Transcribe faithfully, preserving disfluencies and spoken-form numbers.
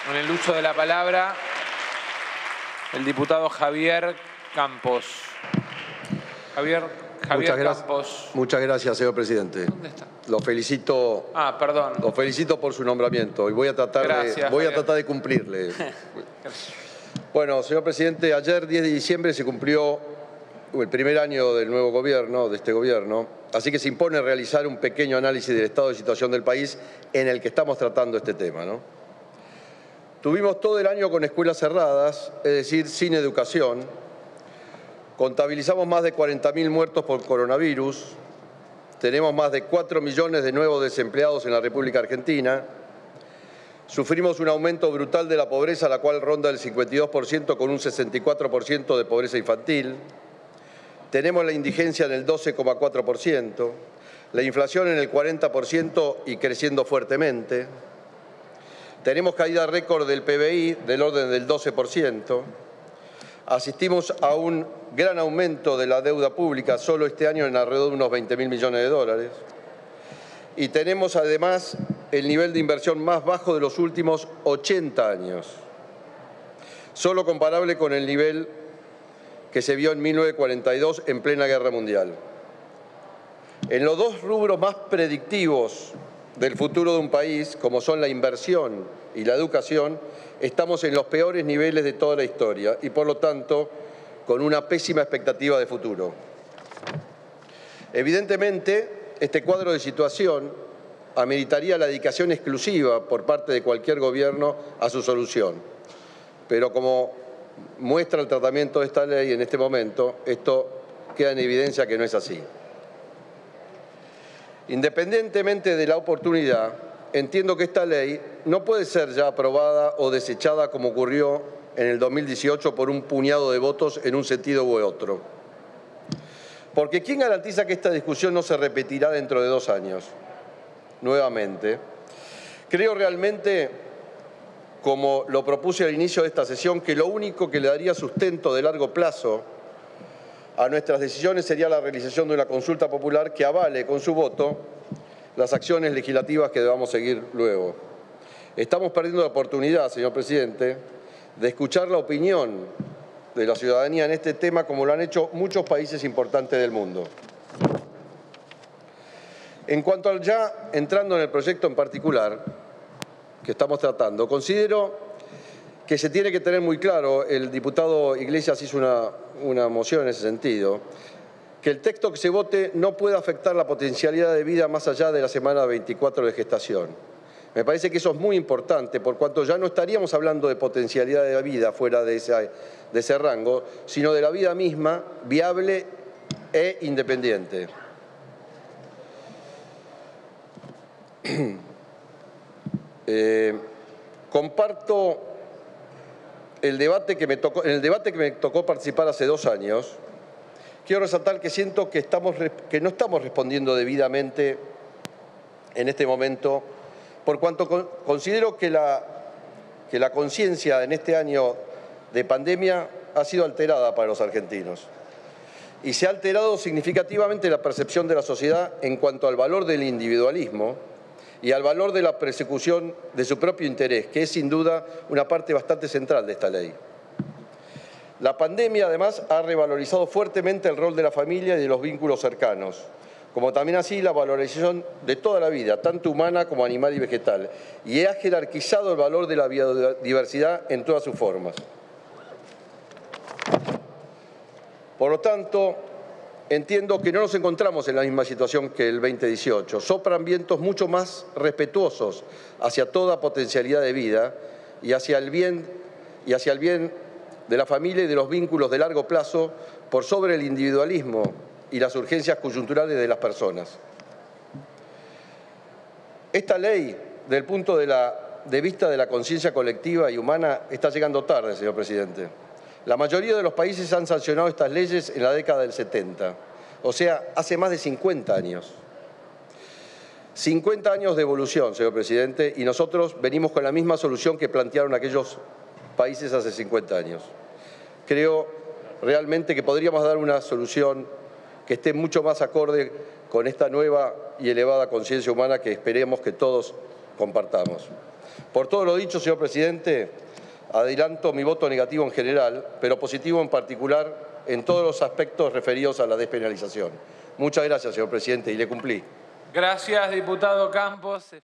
Con el uso de la palabra, el diputado Javier Campos. Javier, Javier muchas Campos. Muchas gracias, señor presidente. ¿Dónde está? Lo felicito. Ah, perdón. Lo felicito por su nombramiento y voy a tratar, Gracias, de, voy a Javier. tratar de cumplirle. Bueno, señor presidente, ayer, diez de diciembre, se cumplió el primer año del nuevo gobierno, de este gobierno, así que se impone realizar un pequeño análisis del estado de situación del país en el que estamos tratando este tema, ¿no? Tuvimos todo el año con escuelas cerradas, es decir, sin educación. Contabilizamos más de cuarenta mil muertos por coronavirus. Tenemos más de cuatro millones de nuevos desempleados en la República Argentina. Sufrimos un aumento brutal de la pobreza, la cual ronda el cincuenta y dos por ciento con un sesenta y cuatro por ciento de pobreza infantil. Tenemos la indigencia en el doce coma cuatro por ciento, la inflación en el cuarenta por ciento y creciendo fuertemente. Tenemos caída récord del P B I del orden del doce por ciento. Asistimos a un gran aumento de la deuda pública solo este año en alrededor de unos veinte mil millones de dólares. Y tenemos además el nivel de inversión más bajo de los últimos ochenta años, solo comparable con el nivel que se vio en mil novecientos cuarenta y dos en plena Guerra Mundial. En los dos rubros más predictivos del futuro de un país, como son la inversión y la educación, estamos en los peores niveles de toda la historia y, por lo tanto, con una pésima expectativa de futuro. Evidentemente, este cuadro de situación ameritaría la dedicación exclusiva por parte de cualquier gobierno a su solución. Pero como muestra el tratamiento de esta ley en este momento, esto queda en evidencia que no es así. Independientemente de la oportunidad, entiendo que esta ley no puede ser ya aprobada o desechada como ocurrió en el dos mil dieciocho por un puñado de votos en un sentido u otro. Porque ¿quién garantiza que esta discusión no se repetirá dentro de dos años? Nuevamente. Creo realmente, como lo propuse al inicio de esta sesión, que lo único que le daría sustento de largo plazo a nuestras decisiones sería la realización de una consulta popular que avale con su voto las acciones legislativas que debamos seguir luego. Estamos perdiendo la oportunidad, señor presidente, de escuchar la opinión de la ciudadanía en este tema como lo han hecho muchos países importantes del mundo. En cuanto al ya entrando en el proyecto en particular que estamos tratando, considero que se tiene que tener muy claro, el diputado Iglesias hizo una, una moción en ese sentido, que el texto que se vote no puede afectar la potencialidad de vida más allá de la semana veinticuatro de gestación. Me parece que eso es muy importante, por cuanto ya no estaríamos hablando de potencialidad de vida fuera de ese, de ese rango, sino de la vida misma, viable e independiente. Eh, comparto el debate que me tocó, en el debate que me tocó participar hace dos años. Quiero resaltar que siento que, estamos, que no estamos respondiendo debidamente en este momento, por cuanto considero que la, que la conciencia en este año de pandemia ha sido alterada para los argentinos. Y se ha alterado significativamente la percepción de la sociedad en cuanto al valor del individualismo y al valor de la persecución de su propio interés, que es sin duda una parte bastante central de esta ley. La pandemia, además, ha revalorizado fuertemente el rol de la familia y de los vínculos cercanos, como también así la valorización de toda la vida, tanto humana como animal y vegetal, y ha jerarquizado el valor de la biodiversidad en todas sus formas. Por lo tanto, entiendo que no nos encontramos en la misma situación que el veinte dieciocho. Soplan vientos mucho más respetuosos hacia toda potencialidad de vida y hacia el bien, y hacia el bien de la familia y de los vínculos de largo plazo por sobre el individualismo y las urgencias coyunturales de las personas. Esta ley, desde el punto de, la, de vista de la conciencia colectiva y humana, está llegando tarde, señor presidente. La mayoría de los países han sancionado estas leyes en la década del setenta, o sea, hace más de cincuenta años. cincuenta años de evolución, señor presidente, y nosotros venimos con la misma solución que plantearon aquellos países hace cincuenta años. Creo realmente que podríamos dar una solución que esté mucho más acorde con esta nueva y elevada conciencia humana que esperemos que todos compartamos. Por todo lo dicho, señor presidente, adelanto mi voto negativo en general, pero positivo en particular en todos los aspectos referidos a la despenalización. Muchas gracias, señor presidente, y le cumplí. Gracias, diputado Campos.